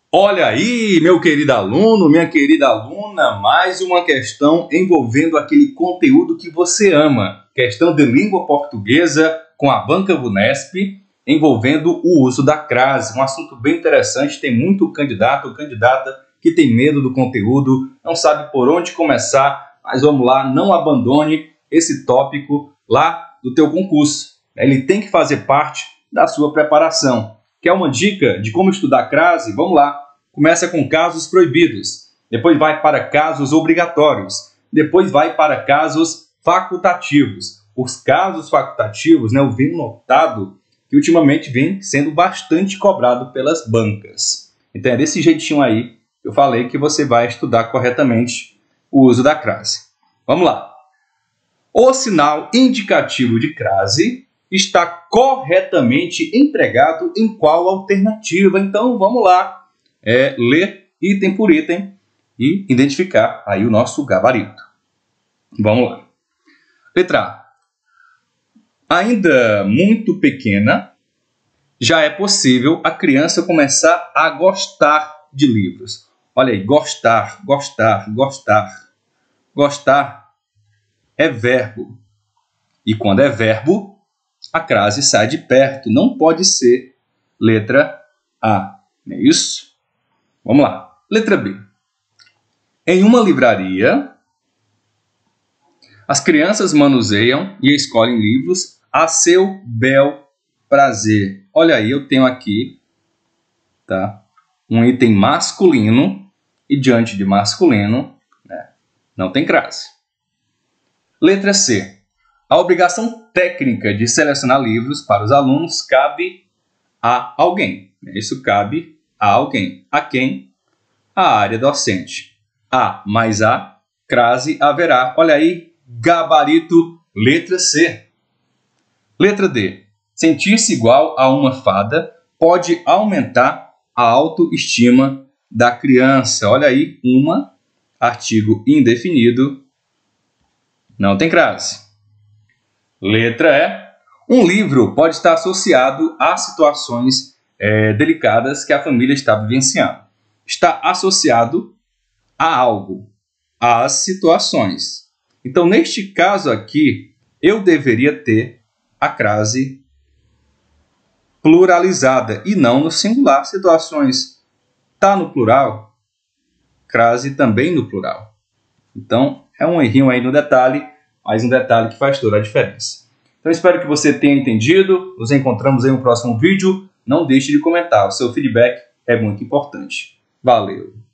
Olha aí, meu querido aluno, minha querida aluna, mais uma questão envolvendo aquele conteúdo que você ama. Questão de língua portuguesa com a Banca VUNESP, envolvendo o uso da crase. Um assunto bem interessante, tem muito candidato ou candidata que tem medo do conteúdo, não sabe por onde começar, mas vamos lá, não abandone esse tópico lá do teu concurso. Ele tem que fazer parte da sua preparação. Quer uma dica de como estudar crase? Vamos lá. Começa com casos proibidos, depois vai para casos obrigatórios, depois vai para casos facultativos. Os casos facultativos, eu venho notado que ultimamente vem sendo bastante cobrado pelas bancas. Então é desse jeitinho aí que eu falei que você vai estudar corretamente o uso da crase. Vamos lá. O sinal indicativo de crase está corretamente empregado em qual alternativa? Então, vamos lá, ler item por item e identificar aí o nosso gabarito. Vamos lá. Letra A. Ainda muito pequena, já é possível a criança começar a gostar de livros. Olha aí, gostar, gostar, gostar. Gostar é verbo. E quando é verbo, a crase sai de perto, não pode ser letra A, não é isso? Vamos lá, letra B. Em uma livraria, as crianças manuseiam e escolhem livros a seu bel prazer. Olha aí, eu tenho aqui, tá, um item masculino e diante de masculino, não tem crase. Letra C. A obrigação técnica de selecionar livros para os alunos cabe a alguém. Isso cabe a alguém. A quem? A área docente. A mais A, crase haverá. Olha aí, gabarito, letra C. Letra D. Sentir-se igual a uma fada pode aumentar a autoestima da criança. Olha aí, uma, artigo indefinido, não tem crase. Letra E. Um livro pode estar associado a situações delicadas que a família está vivenciando. Está associado a algo, às situações. Então, neste caso aqui, eu deveria ter a crase pluralizada e não no singular. Situações está no plural, crase também no plural. Então, é um errinho aí no detalhe, mas um detalhe que faz toda a diferença. Então, espero que você tenha entendido. Nos encontramos em um próximo vídeo. Não deixe de comentar. O seu feedback é muito importante. Valeu!